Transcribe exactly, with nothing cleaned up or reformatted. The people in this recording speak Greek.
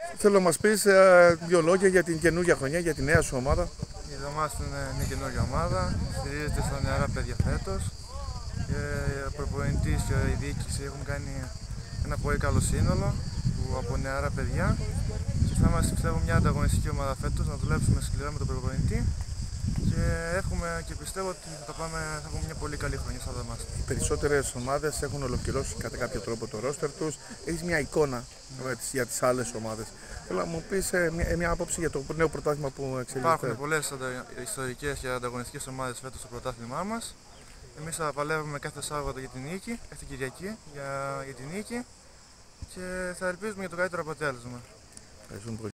Θέλω να μας πεις ε, δύο λόγια για την καινούργια χρονιά, για τη νέα σου ομάδα. Η ομάδα είναι μια καινούργια ομάδα, στηρίζεται στα νεαρά παιδιά φέτος και ο προπονητής και η διοίκηση έχουν κάνει ένα πολύ καλό σύνολο που από νεαρά παιδιά και θα είμαστε, πιστεύω, μια ανταγωνιστική ομάδα φέτος, να δουλέψουμε σκληρά με τον προπονητή και εύχομαι και πιστεύω ότι θα, πάμε, θα έχουμε μια πολύ καλή χρονιά σαν εμάς. Οι περισσότερες ομάδες έχουν ολοκληρώσει κατά κάποιο τρόπο το ρόστερ τους. Έχεις μια εικόνα mm. για τις άλλες ομάδες. Θέλω να μου πεις ε, μια, μια άποψη για το νέο πρωτάθλημα που εξελίσσεται. Υπάρχουν πολλές ιστορικές και ανταγωνιστικές ομάδες φέτος στο πρωτάθλημά μας. Εμείς θα παλεύουμε κάθε Σάββατο για την νίκη, κάθε Κυριακή για, για την νίκη και θα ελπίζουμε για το καλύτερο αποτέλεσμα. Ευχαριστούμε πολύ.